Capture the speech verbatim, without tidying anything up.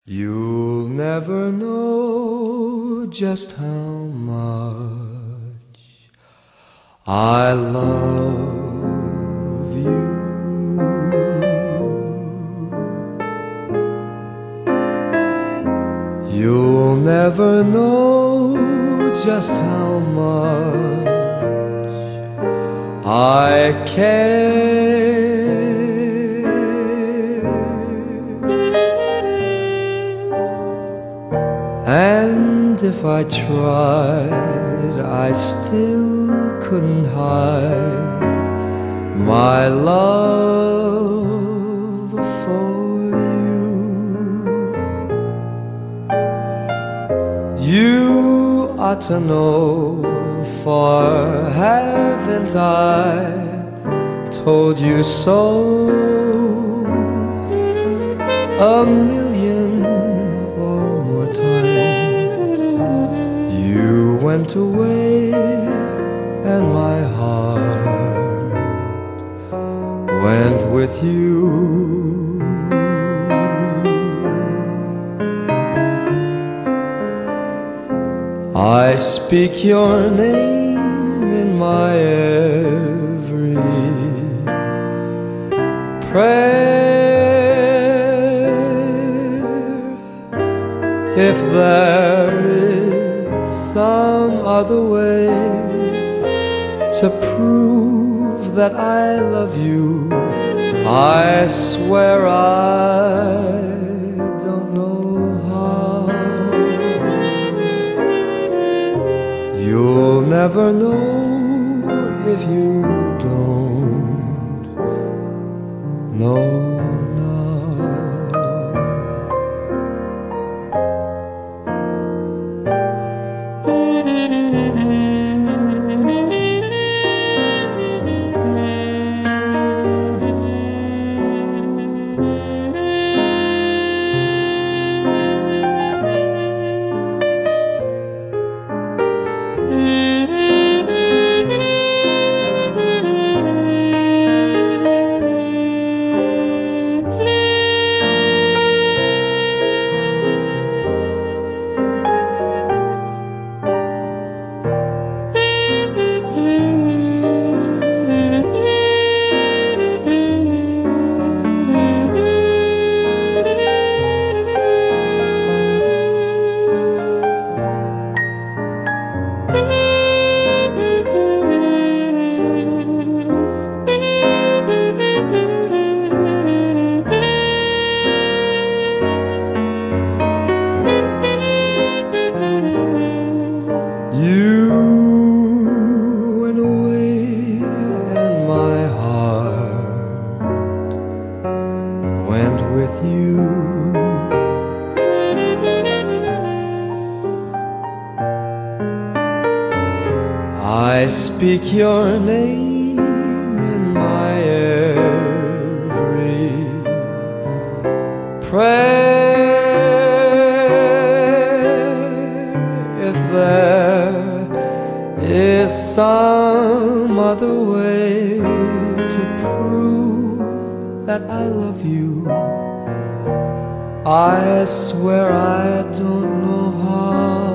You'll never know just how much I love you. You'll never know just how much I care. And if I tried, I still couldn't hide my love for you. You ought to know, for haven't I told you so a million or more times? You went away and my heart went with you. I speak your name in my every prayer. If there is some other way to prove that I love you, I swear I don't know how. You'll never know if you don't know now. You went away and my heart went with you. I speak your name in my every prayer. If there is some other way to prove that I love you, I swear I don't know how.